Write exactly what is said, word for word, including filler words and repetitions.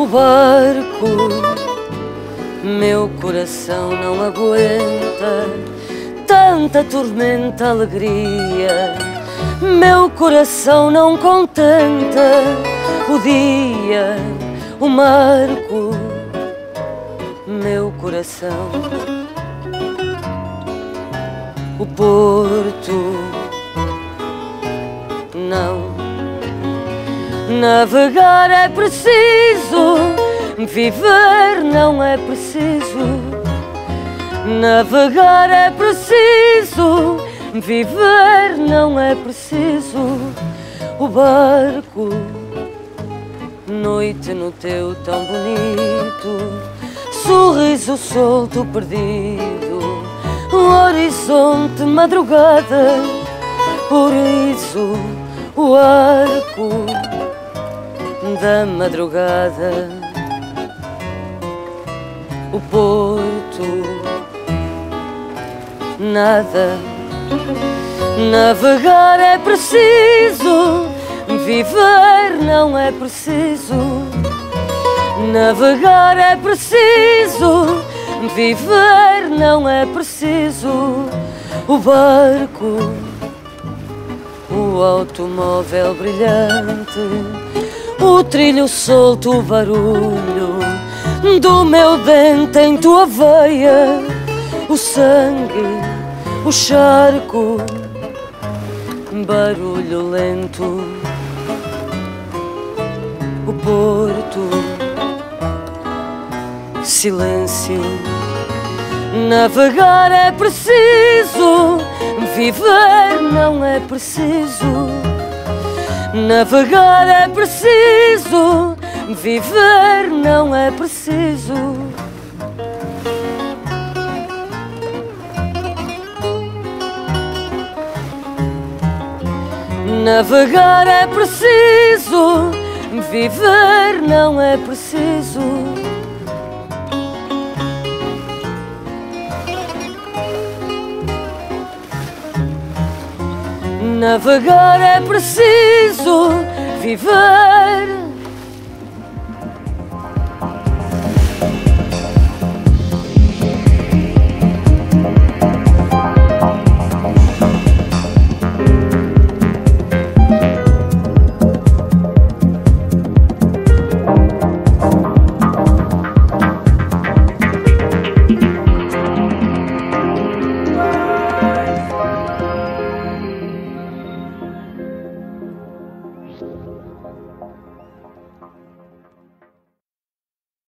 o barco. Meu coração não aguenta tanta tormenta, alegria. Meu coração não contenta o dia, o marco. Meu coração, o porto. Não, navegar é preciso, viver não é preciso. Navegar é preciso, viver não é preciso. O barco, noite no teu tão bonito, sorriso solto perdido, o horizonte madrugada, por isso o arco da madrugada. O porto, nada. Navegar é preciso, viver não é preciso. Navegar é preciso, viver não é preciso. O barco, o automóvel brilhante, o trilho solto, o barulho do meu dente em tua veia, o sangue, o charco, barulho lento. O porto, silêncio. Navegar é preciso, viver não é preciso. Navegar é preciso, viver não é preciso. Navegar é preciso, viver não é preciso. Navegar é preciso, viver